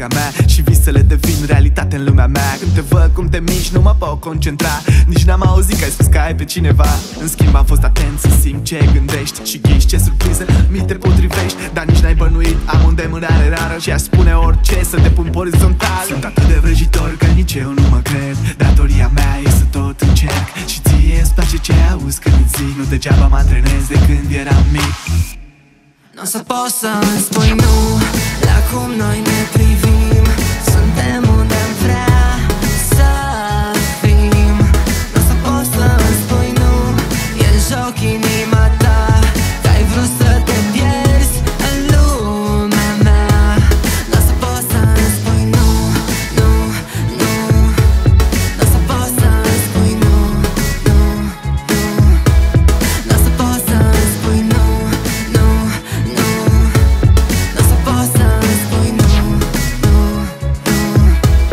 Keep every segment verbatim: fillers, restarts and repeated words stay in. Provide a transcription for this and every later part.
lângă mea și visele devin realitate în lumea mea. Când te văd cum te miști, nu mă pot concentra. Nici n-am auzit că ai spus că ai pe cineva. În schimb am fost atent să simt ce gândești și ghiși ce surprize mi te potrivești. Dar nici n-ai bănuit, am o îndemânare rară și aș spune orice să te pun orizontal. Sunt atât de vrăjitor că nici eu nu mă cred. Datoria mea e să tot încerc și ție îți place ce auzi când îți zic. Nu degeaba mă antrenez de când eram mic. N-o să poți să-mi spui nu la cum noi ne privim. Suntem unde am vrea să fim. N-o să poți să-mi spui nu, e în joc inima ta, că ai vrut să te pierzi în lumea mea. N-o să poți să-mi spui nu, nu, nu. N-o să poți să-mi spui nu, nu, nu. N-o să poți să-mi spui nu, nu, nu. N-o să poți să-mi spui nu, nu, nu.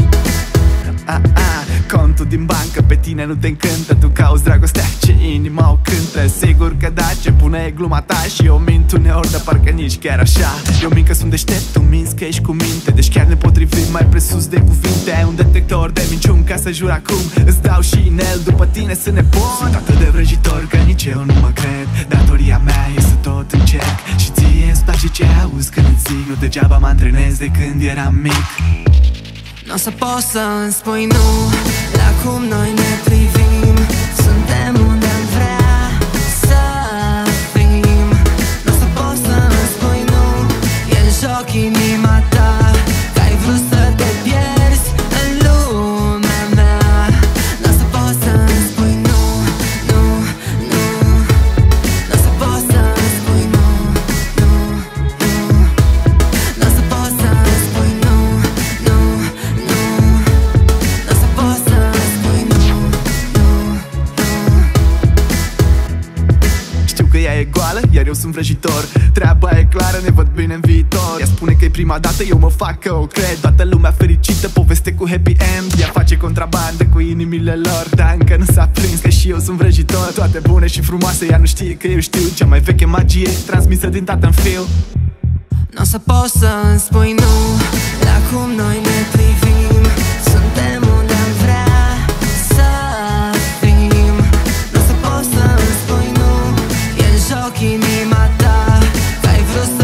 A, a, contul din bancă pe tine nu te încântă. Tu cauți dragostea ce inima o cântă. Sigur că da, ce bună e gluma ta. Și eu mint uneori, dar parcă nici chiar așa. Eu mint că sunt deștept, tu minți că ești cu minte. Deci chiar ne potrivim mai presus de cuvinte. Ai un detector de minciuni ca să jur acum. Îți dau și inel, după tine să ne pot. Sunt atât de vrăjitor că nici eu nu mă cred. Datoria mea e să tot încerc și ție îți place ce auzi când îți zic. Nu degeaba mă antrenez de când eram mic. N-o să poți să-mi spui nu la cum noi ne privim. Suntem unde am vrea să fim. N-o să poți să-mi spui nu, e în joc inima ta, că ai vrut să te pierzi în lumea mea. N-o să poți să-mi spui nu, nu, nu. N-o să poți să-mi spui nu, nu, nu. N-o să poți să-mi spui nu, nu, nu. N-o să poți să-mi spui nu, nu, nu. Știu că ea e goală, iar eu sunt vrăjitor. Treaba e clară, ne văd bine în viitor. Ea spune că e prima dată, eu mă fac că o cred. Toată lumea fericită, poveste cu happy end. Ea face contrabandă cu inimile lor, dar încă nu s-a prins că și eu sunt vrăjitor. Toate bune și frumoase, ea nu știe că eu știu. Cea mai veche magie, transmisă din tată în fiu. N-o să poți să-mi spui nu la cum noi ne privim. Suntem unde am vrea să fim. N-o să poți să-mi spui nu, e în joc inima ta, că ai vrut